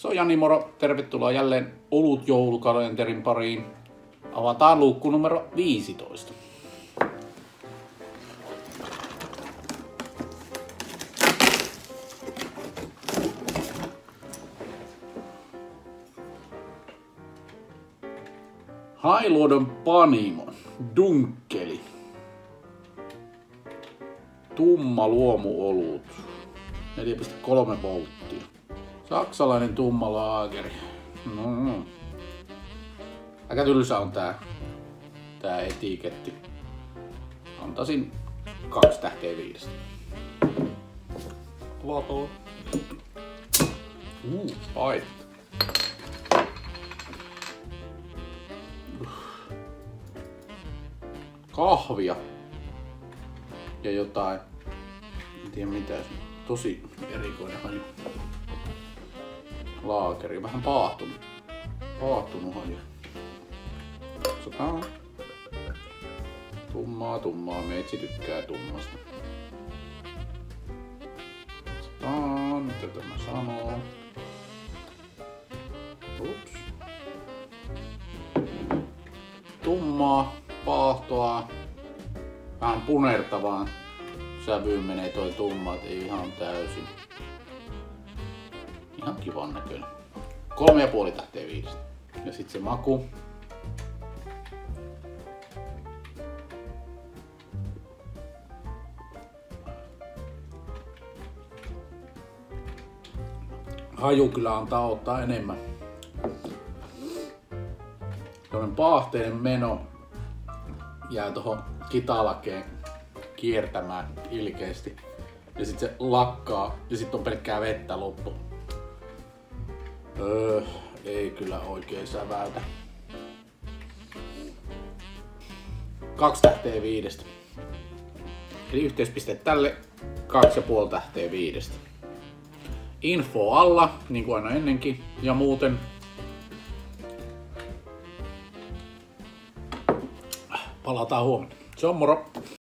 Se on Jani moro, tervetuloa jälleen Olut joulukalenterin pariin. Avataan luukku numero 15. Hailuodon Panimo, Dunkkeli. Tumma luomuolut, 4,3 volttia. Saksalainen tumma laageri. Aika tylsä on tää etiketti. Antaisin 2 tähteä 5. Avataan. Paita. Kahvia. Ja jotain. En tiedä mitä. Tosi erikoinen haju. Laakeri. Vähän paahtunut. Paahtunut haju. Katsotaan. Tummaa. Meitsi tykkää tummasta. Katsotaan. Mitä tämä sanoo. Ups. Tummaa. Paahtoa. Vähän punertavaan sävyyn menee toi tumma, ei ihan täysin. Ihan kivan näköinen. 3,5 tähteä 5. Ja sit se maku. Haju kyllä antaa ottaa enemmän. Toinen paahteinen meno jää tohon kitalakeen kiertämään ilkeästi. Ja sit se lakkaa ja sit on pelkkää vettä loppu. Ei kyllä oikein säväytä. 2 tähteä 5. Eli yhteispisteet tälle 2,5 tähteä 5. Info alla, niin kuin aina ennenkin. Ja muuten palataan huomenna. Se on moro!